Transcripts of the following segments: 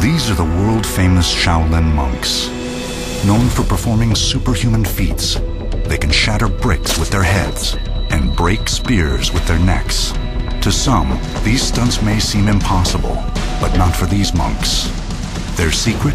These are the world-famous Shaolin monks. Known for performing superhuman feats, they can shatter bricks with their heads and break spears with their necks. To some, these stunts may seem impossible, but not for these monks. Their secret?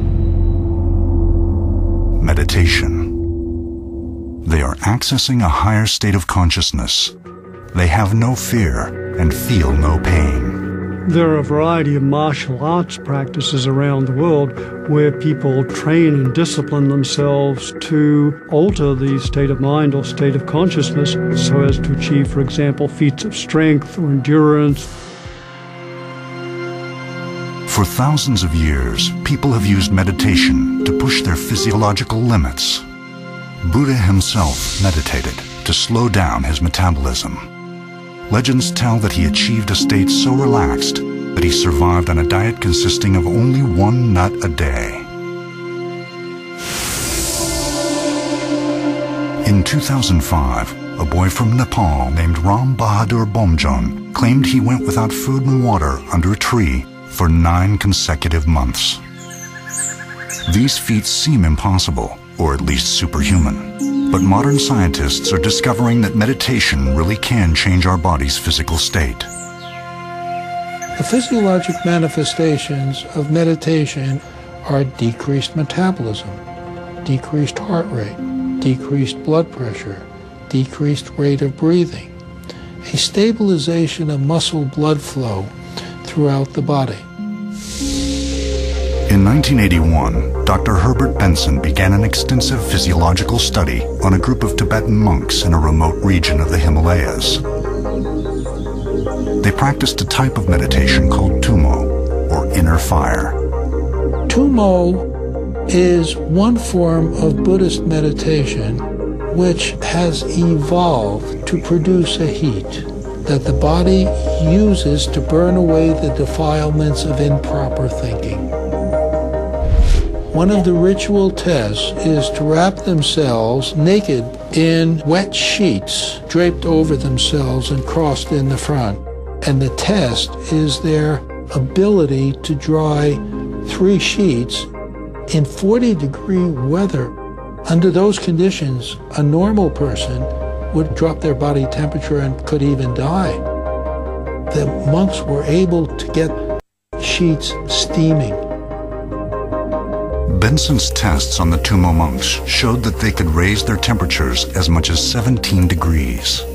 Meditation. They are accessing a higher state of consciousness. They have no fear and feel no pain. There are a variety of martial arts practices around the world where people train and discipline themselves to alter the state of mind or state of consciousness so as to achieve, for example, feats of strength or endurance. For thousands of years, people have used meditation to push their physiological limits. Buddha himself meditated to slow down his metabolism. Legends tell that he achieved a state so relaxed that he survived on a diet consisting of only one nut a day. In 2005, a boy from Nepal named Ram Bahadur Bomjon claimed he went without food and water under a tree for 9 consecutive months. These feats seem impossible, or at least superhuman. But modern scientists are discovering that meditation really can change our body's physical state. The physiologic manifestations of meditation are decreased metabolism, decreased heart rate, decreased blood pressure, decreased rate of breathing, a stabilization of muscle blood flow throughout the body. In 1981, Dr. Herbert Benson began an extensive physiological study on a group of Tibetan monks in a remote region of the Himalayas. They practiced a type of meditation called Tumo, or inner fire. Tumo is one form of Buddhist meditation which has evolved to produce a heat that the body uses to burn away the defilements of improper thinking. One of the ritual tests is to wrap themselves naked in wet sheets draped over themselves and crossed in the front. And the test is their ability to dry 3 sheets in 40-degree weather. Under those conditions, a normal person would drop their body temperature and could even die. The monks were able to get sheets steaming. Benson's tests on the Tumo monks showed that they could raise their temperatures as much as 17 degrees.